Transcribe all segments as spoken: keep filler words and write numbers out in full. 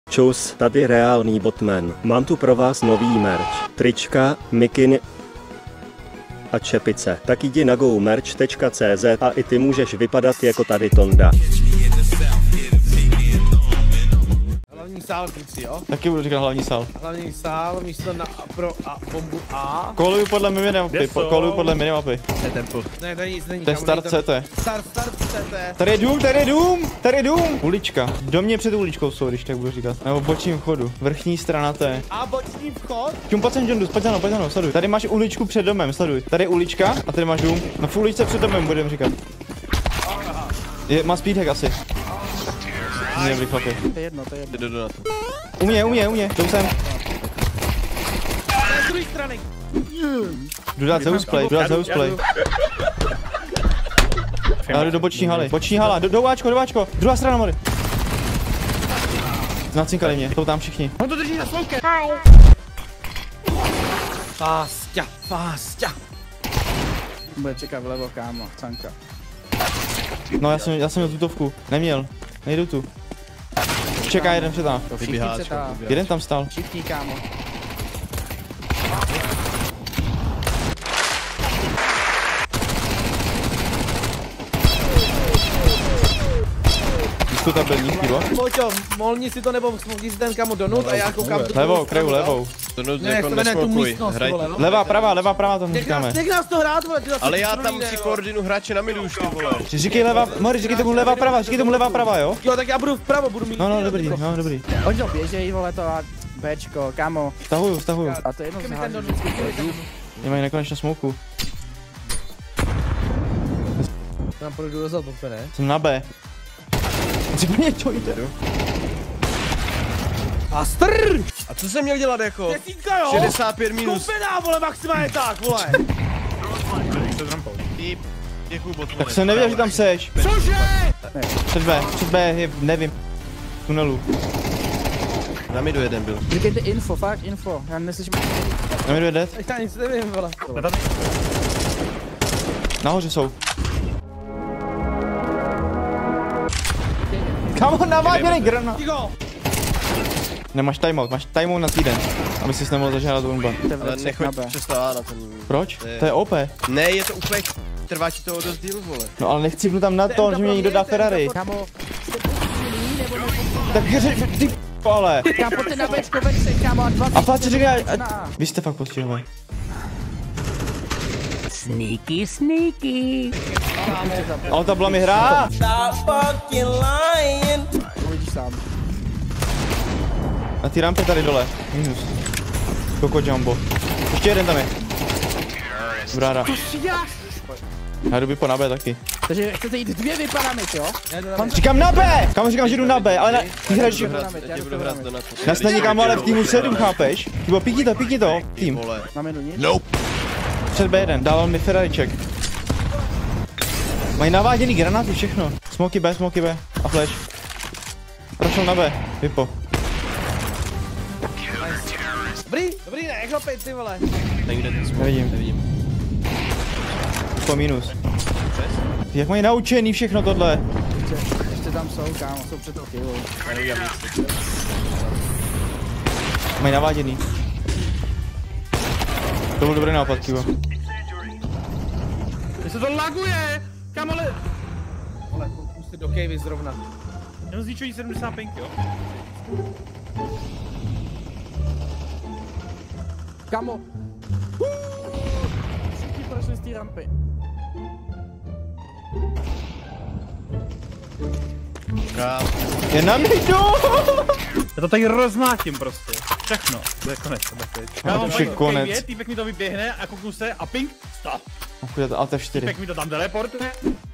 Čus, tady reálný botman. Mám tu pro vás nový merch. Trička, mikiny a čepice. Tak jdi na go merch tečka cé zet a i ty můžeš vypadat jako tady Tonda. Hlavní sál, kluci, jo? Taky budu říkat hlavní sál. Hlavní sál, místo na pro a bombu A. Koluju podle minimapy, koluju podle minimapy. To je tempo. Ne, to nic není. To je start C T. Start, start C T. Tady je dům, tady je dům, tady je dům. Ulička. Do mě před uličkou jsou, když tak budu říkat. Nebo bočním vchodu. Vrchní strana T. A boční vchod? Čum, pojď sem, John, pojď za mnou, pojď za mnou, sleduj. Tady máš uličku před domem, sleduj. Tady je ulička a tady máš dům. No v uličce před domem budeme říkat. Je, má speedhack asi. Ne, dobrý chlapi. To je jedno, to je jedno. Jdu na to. U mě, u mě, u mě, jdou sem. Z druhé strany. Jdu dát Zeus play, jdu dát Zeus play. Já jdu do boční haly, boční hala, do, do Ačko, do Ačko, druhá strana mori. Nacinkali mě, jsou tam všichni. On to drží za smokem. Hi. Fásťa, fásťa. Bude čekat vlevo, kámo, canka. No já jsem, já jsem měl tutovku, neměl, nejdu tu. Čeká jeden před námi. Jeden tam stál. Všichni, kámo. Jsi tam byl nízký, bo? Poďo, molni si to nebo smokni si ten kámo donut a já koukám tu. Levou, kraju levou. Donut Ne, jak jako to jmenuje tu nesmokuj, místnost, hraj. vole, no. Levá, pravá, levá, pravá to Nech říkáme. nás, nech nás to hrát, vole, ty zase Ale já tam druhý, si ne, koordinu hráče na midu už, ty vole. Říkej levá, Mori, říkej tomu levá, pravá, říkej tomu levá, pravá, jo? Jo, tak já budu vpravo, budu mít. No, no, dobrý, no, dobrý. Oni to běžejí, vole, to a Bčko, kámo. Stahuju, stahuju. A to jedno Kdy mi ten zhází. donut, kdy mi ten donut. Nemají nekonečně smoku. Tam půjdu dozad, ne? Jsem na B. Ty mě to jde. A strrr! A co jsem měl dělat jako? Desítka, jo? šedesát pět minus. Skupená, vole, maximálně tak, vole. Ty, děkuju bot, Tak jsem nevěděl, že tam seš. Cože? Před B, před B, je, nevím. Tunelu. Na midu jeden byl. Říkejte info, fakt info, já neslyším. Nevím, je dead. Já nic nevím, vole. Nahoře jsou. Kamo, naváděný granát. Ticho! Nemáš timeout, máš timeout na týden. Aby jsi nemohl zažádat unba. Ale nechoď přesto A na ten. Proč? To je- To je O P. Ne, je to úplně, trvá ti to o dost díl, vole. No ale nechci tam na to, že mě někdo dá Ferrari. Kámo, Tak řek, ty ale. kámo, pojďte na Bčko, Bčko, kámo, a dvacet. A fakt říká, Na. vy jste fakt postihovali. Sneaky, sneaky. Ale to byla mi hra. Uvidíš sám. Na ty rampě tady dole. Minus. Koko Jumbo. Ještě jeden tam je. Dobrá hra. Já jdu po na B taky. Takže chcete jít dvě vypadámit, jo? Říkám na B! Kam říkám, že jdu na B, ale na, ty hraješ... Já ti budu hrát do na to. Já se někam, ale v týmu sedm, chápeš? Tybo, píkni to, píkni to, tým. Vole. Na minu nic? Před B jeden, dával mi Ferrariček. Mají naváděný granáty, všechno. Smoky B, smoky B a flash. Prošel na B, vypo. Dobrý, dobrý, ne, chlapej, ty vole. Někde ten smoke. Nevidím. Nevidím. Po minus. Jak mají naučený všechno tohle? Ještě, ještě tam jsou, kámo, jsou před tou killou. Mají naváděný. To byl dobrý nápad, Kivo. Mně se to laguje! Kam ale... Vole, pustit do cavey zrovna. Jenom zničují sedmdesát pět, jo? Kámo. Všichni prošli z té rampy. Ká. Je na midu! Já to tady rozmátím prostě. Všechno. To je konec. To je No, to už je konec. Týpek mi to vyběhne a kouknu se a ping, stop. Chudě Alt F čtyři. Týpek mi to tam teleportuje.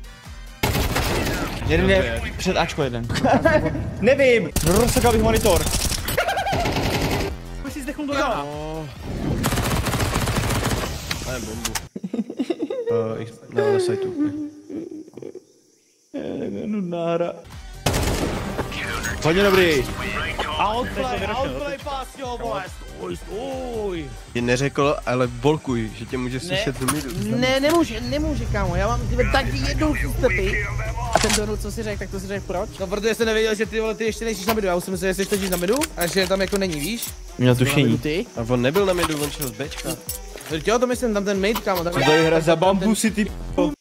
Jeden je před Ačko jeden. Nevím! Rozsekal bych monitor. Už si zdechnul do rána. Mám bombu. Uh, na, na sajtu. Nudná hra. Hodně dobrý. Outplay, outplay pass, jo, vole, stůj, stůj. Ti neřekl, ale bolkuj, že tě může slyšet z midu. Ne, nemůže, nemůže, kámo, já mám tyhle taky jednou stepy. A ten donut, co si řekl, tak to si řekl proč? No, protože jsem nevěděl, že ty vole, ty ještě nejsi na midu, já už jsem myslel, že jsi teď na midu, a že tam jako není, víš? Měl tušení. Ty? A on nebyl na midu, on šel z Bčka. Jo, to myslím, tam ten mate, kámo, tam Co tady hra za bambusy, ty p***o?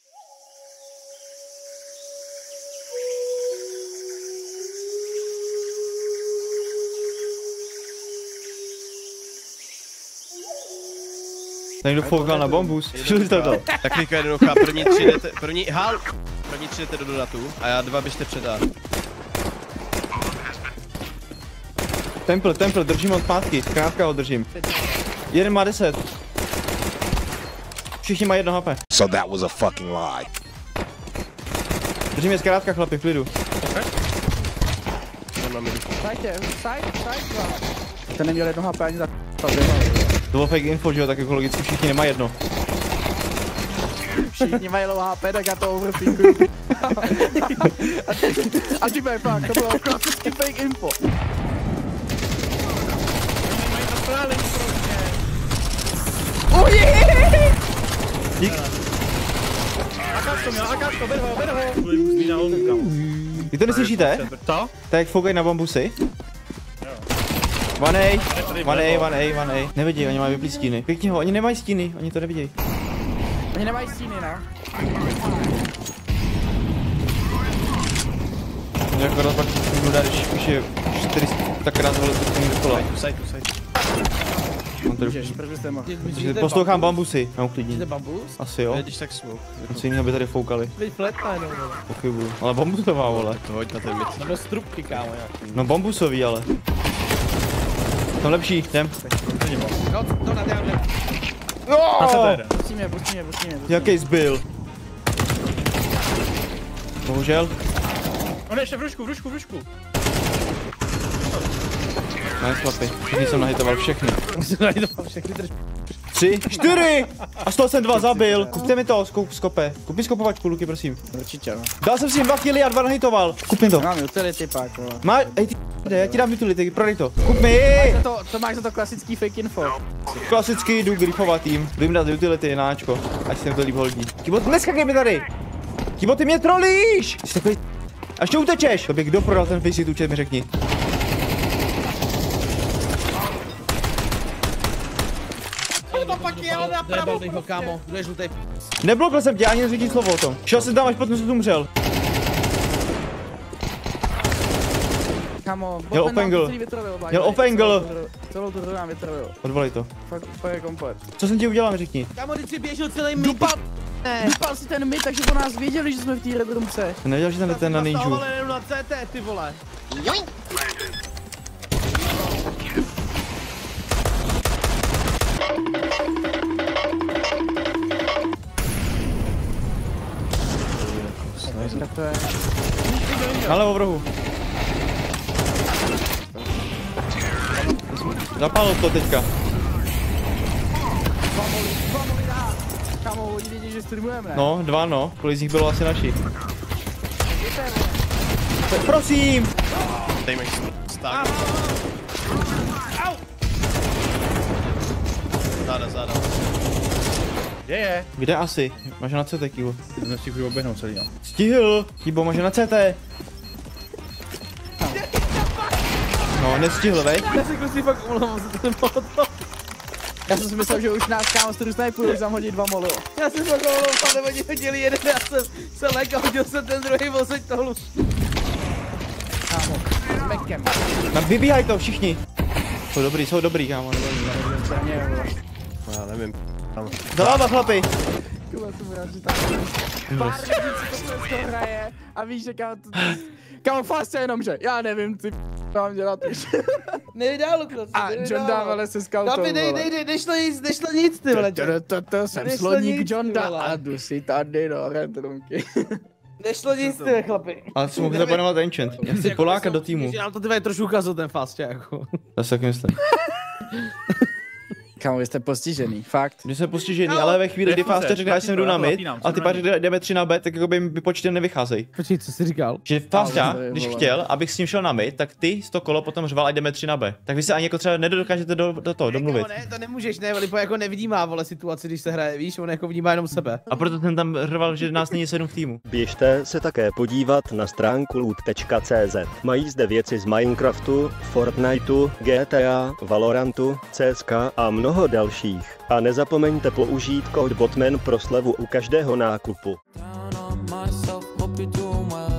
Tak někdo foukal na bambus. Šli jste to? Tak teďka jednoduchá, první tři jdete, první, hal, první tři jdete do donatu a já dva běžte předá. Temple, temple, držím od pátky, krátka ho držím. Jeden má deset. Všichni mají jedno H P. So that was a fucking lie. Držím je zkrátka, chlapi, v klidu. Jsem na midu. Sajte, sajt, sajt, dva. Ten neměl jedno H P ani za to To bylo fake info, že jo, tak jako logicky všichni nemají jedno. Všichni mají low H P, tak já to overthinkuju. A ty bude fakt, to bylo klasický fake info. Oh yeah! Dík. Akáčko měl, Akáčko, ber ho, ber ho. Byli různý na holku, kámo. Vy to neslyšíte? To? Tak foukaj na bambusy. One A, one A, one A, one A. Nevidí, oni mají vyplý stíny. Pěkně ho, oni nemají stíny, oni to nevidějí. Oni nemají stíny, no. Oni akorát pak budu dát, když už je čtyři takrát zvolit to dokola. Sajtu, sajtu. On to Ježiš, proč byste mohl? Takže poslouchám bambusy, mám klidně. Jde bambus? Asi jo. Když tak smoke. Něco jiného by tady foukali. Veď fletna jenom, vole. Pochybuju. Ale bambusová, vole. To hoď na ten mid. Nebo strupky, kámo, nějaký. No bambusový, ale. Tam lepší, jdem. No, to na dělám. Na sebe jde. Pustíme, pustíme, pustíme. Jaký zbyl? Bohužel. On je ještě v rušku, v rušku, v rušku. Ne, chlapi. Všichni jsem nahitoval všechny. Všechny drž. Tři, čtyři! A z toho jsem dva zabil. Kupte mi to, skup, skope. Kup mi skopovačku, Luky, prosím. Určitě, no. Dal jsem si jim dva killy a dva nahitoval. Kup mi to. Mám utility pak, vole. Má, ej ty p***de, já ti dám utility, prodej to. Kup mi! To, to máš za to klasický fake info. Klasicky jdu grifovat tým. Jdu jim dát utility na Ačko, ať se mi to líp hodí. Kibot, neskakej mi tady! Kibot, ty mě trolíš! Jsi takový... A ještě utečeš! Tobě kdo prodal ten faceit účet, mi řekni. To pak je, ale napravo, ho, kámo. Kdo je žlutej? Neblokl jsem tě, ani neřekni slovo o tom. Šel jsem tam, až potom jsem umřel. Kamo, Měl opengle. Měl opengle. Celou tu hru nám vytravil. Odvolej to. Fakt, fakt je komplet. Co jsem ti udělal, mi řekni. Kámo, teď si běžel celý mid. Dupal! Dupal si ten mid, takže po nás věděli, že jsme v té red roomce. Jsem nevěděl, že tam je ten na ninju. Ale jenom na C T, ty vole. Tak to je... Nalevo v rohu. Zapálil to teďka. Dva moly, dva moly dá! Kamo, oni vědí, že streamujeme, ne? No, dva no. Kolik z nich bylo asi naši. Prosím! Tady mají sták. Záda, záda. Je, je. Kde asi? Máš ho na C T, Kibo. Ty nestihuji oběhnout celý, no. Stihl! Kibo, máš ho na C T. No, nestihl, vej. Já si kusí fakt umluvám za ten motor. Já jsem si myslel, že už nás kámo z toho sniperu už zamhodí dva moly. Já jsem fakt umluvám, ale oni hodili jeden, já jsem se lek a hodil jsem ten druhý vozeď tohle. Kámo, s Mekem. No, vybíhaj to, všichni. Jsou dobrý, jsou dobrý, kámo. Já nevím. Tam. Zaláva, chlapi. Kuba, jsem rád, že tam pár lidí, co to dneska hraje a víš, že kámo to... Kámo, fast je jenom, že já nevím, ty mám dělat už. Nevydá, Lukas, A John Dávale se scoutou, David, dej, dej, dej, nešlo nic, nešlo nic, ty vole. To jsem Nešlo sloník nic, John ty Da vole. a jdu si tady do retrunky. Nešlo nic, ty chlapi. Ale si mohl zapanovat enchant. Já chci polákat do týmu. Že nám to ty trošku ukazil ten fast, jako. Já si tak myslím. Kámo, vy jste postižený, fakt. My jsme postižený, No, ale ve chvíli, kdy refuze, Fásta řekne, já jsem jdu na zapínám, mid, zapínám, a ty jsem pak na řekne, jdeme tři na B, tak jako by mi počtem nevycházejí. Počkej, co jsi říkal? Že Fásta, Ale když vole. chtěl, abych s ním šel na mid, tak ty z to kolo potom řval a jdeme tři na B. Tak vy se ani jako třeba nedokážete do, do toho domluvit. Ne, to nemůžeš, ne, Lipo jako nevnímá, vole, situaci, když se hraje, víš, on jako vnímá jenom sebe. A proto jsem tam řval, že nás není sedm v týmu. Běžte se také podívat na stránku loot tečka cé zet. Mají zde věci z Minecraftu, Fortniteu, G T A, Valorantu, C S K a mnoho dalších. A nezapomeňte použít kód Botman pro slevu u každého nákupu. Down on myself, hope you're doing well.